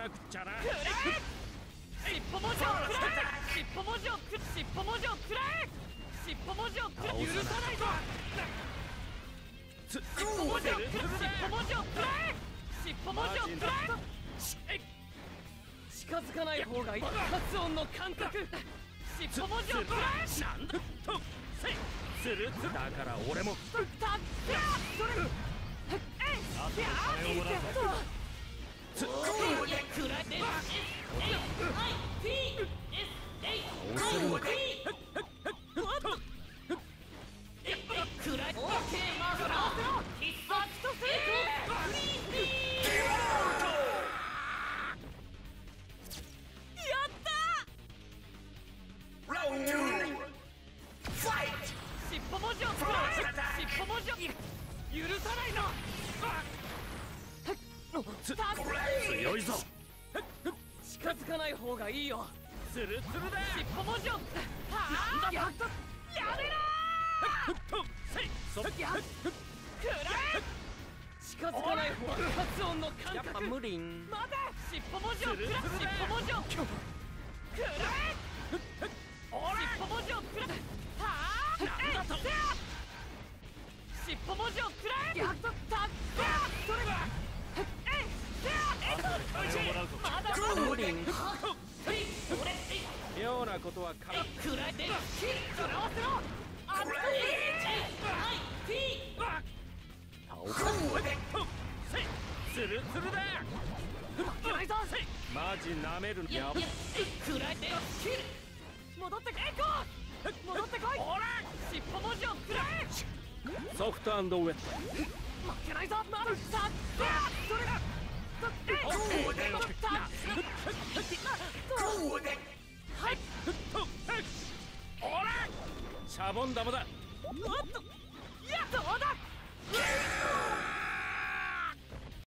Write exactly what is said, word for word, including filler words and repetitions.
なくちゃな。 尻尾文字を食らえ。尻尾文字をく尻尾文字を食らえ。尻尾文字をくら許さないぞ。尻尾文字をくら尻尾文字を食らえ。尻尾文字を食らえ。近づかない方がいい。発音の感覚。尻尾文字を食らえ。 なんだとせいつるつるだから俺もたっそれえいやあいいぜつくらえで エス エー アイ ピー エス エー アイ ピー くらえオーケーマグラ必殺と成功フリーフリーやったラウンドファイト尻尾文字を食らえ尻尾文字を許さないぞ強いぞ。 近づかない方がいいよ。 つるつるだ。 尻尾文字をはあやったやめろとせいそっやっくらえ近づかない方が発音の感覚。やっぱ無理ん待て尻尾文字を食ら尻尾文字をくらえ尻尾文字をくらはあなんだと尻尾文字をくらえやっとたそれがえいまだまだ無理ん妙なことはかくらえて食らわせろあっと エイチ アイ ピーせいつるつるだ。 負けないぞマジなめるやば。 くらえて戻ってこい戻ってこいほら尻尾文字をくらえソフトアンドウェット。 負けないぞまださそれだはいほらシャボン玉だ。 おっとやっとだ